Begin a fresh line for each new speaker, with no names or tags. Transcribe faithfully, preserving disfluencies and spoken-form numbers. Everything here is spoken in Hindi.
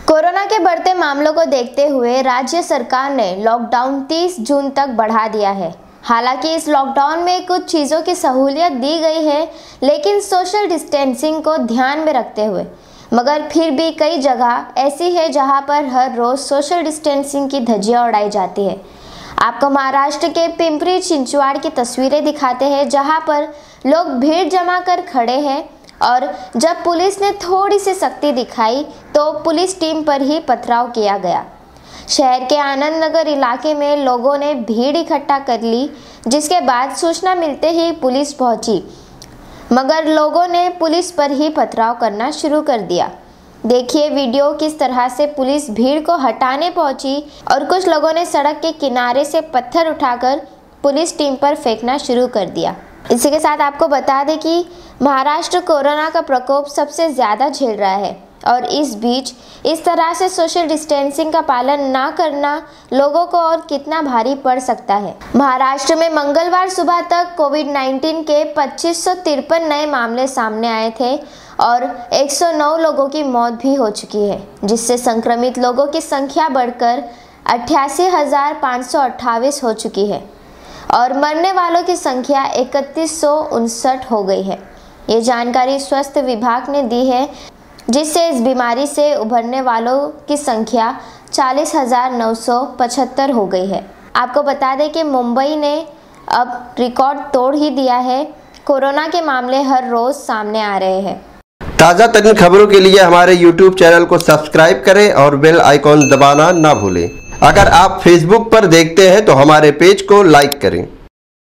कोरोना के बढ़ते मामलों को देखते हुए राज्य सरकार ने लॉकडाउन तीस जून तक बढ़ा दिया है। हालांकि इस लॉकडाउन में कुछ चीज़ों की सहूलियत दी गई है, लेकिन सोशल डिस्टेंसिंग को ध्यान में रखते हुए। मगर फिर भी कई जगह ऐसी है जहां पर हर रोज़ सोशल डिस्टेंसिंग की धज्जियां उड़ाई जाती है। आपको महाराष्ट्र के पिंपरी चिंचवाड़ की तस्वीरें दिखाते हैं, जहां पर लोग भीड़ जमा कर खड़े हैं और जब पुलिस ने थोड़ी सी सख्ती दिखाई तो पुलिस टीम पर ही पथराव किया गया। शहर के आनंद नगर इलाके में लोगों ने भीड़ इकट्ठा कर ली, जिसके बाद सूचना मिलते ही पुलिस पहुंची, मगर लोगों ने पुलिस पर ही पथराव करना शुरू कर दिया। देखिए वीडियो किस तरह से पुलिस भीड़ को हटाने पहुंची और कुछ लोगों ने सड़क के किनारे से पत्थर उठाकर पुलिस टीम पर फेंकना शुरू कर दिया। इसी के साथ आपको बता दें कि महाराष्ट्र कोरोना का प्रकोप सबसे ज़्यादा झेल रहा है और इस बीच इस तरह से सोशल डिस्टेंसिंग का पालन ना करना लोगों को और कितना भारी पड़ सकता है। महाराष्ट्र में मंगलवार सुबह तक कोविड नाइन्टीन के पच्चीस सौ तिरपन नए मामले सामने आए थे और एक सौ नौ लोगों की मौत भी हो चुकी है, जिससे संक्रमित लोगों की संख्या बढ़कर अट्ठासी हजार पाँच सौ अट्ठाईस हो चुकी है और मरने वालों की संख्या इकतीस सौ उनसठ हो गई है। ये जानकारी स्वास्थ्य विभाग ने दी है, जिससे इस बीमारी से उभरने वालों की संख्या चालीस हजार नौ सौ पचहत्तर हो गई है। आपको बता दें कि मुंबई ने अब रिकॉर्ड तोड़ ही दिया है। कोरोना के मामले हर रोज सामने आ रहे हैं।
ताज़ा तरीन खबरों के लिए हमारे यूट्यूब चैनल को सब्सक्राइब करें और बेल आइकॉन दबाना ना भूलें। अगर आप फेसबुक पर देखते हैं तो हमारे पेज को लाइक करें।